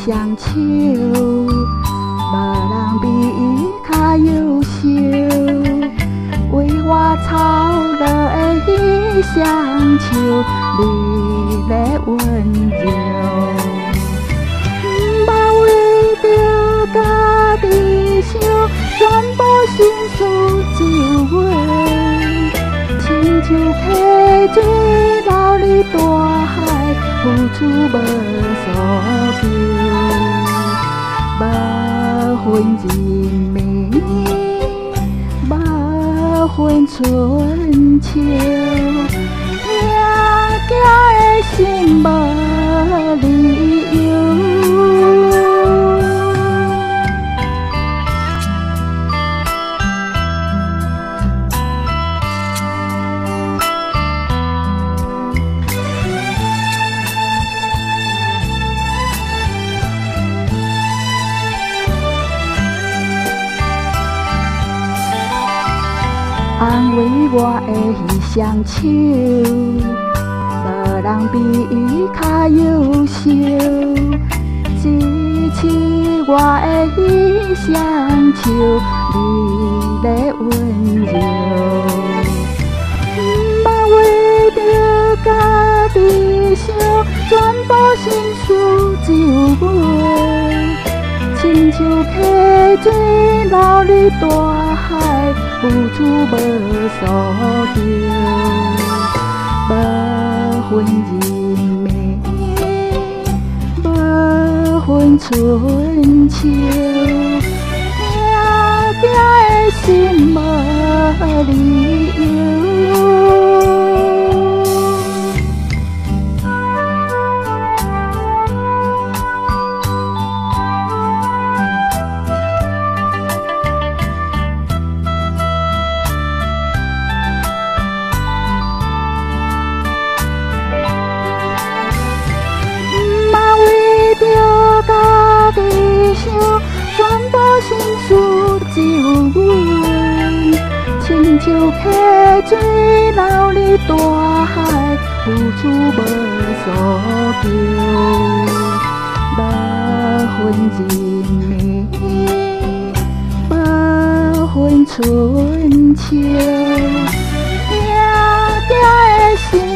双手，无人比伊较优秀。为我操劳的彼双手，你的温柔，毋为着家己想，全部心事就为，亲像溪水流入大海，付出无所求，无份人命，无份春秋，行行的心无理由。安慰我的彼双手，无人比伊较优秀。支持我的彼双手，你的温柔，毋为着家己想，全部心事就为，亲像溪水流入大海，付出无所求，无份人命，无份春秋，行行的心无理由。家己想，全部心事就为，亲像溪水流入大海，付出无所求，无份人命，无份春秋，行行的心。